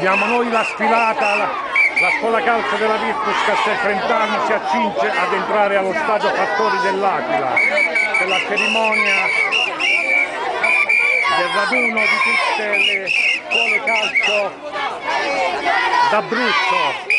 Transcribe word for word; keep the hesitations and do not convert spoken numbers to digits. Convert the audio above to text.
Abbiamo noi la sfilata, la, la scuola calcio della Virtus Castelfrentano si accinge ad entrare allo stadio Fattori dell'Aquila per la cerimonia del raduno di tutte le scuole calcio d'Abruzzo.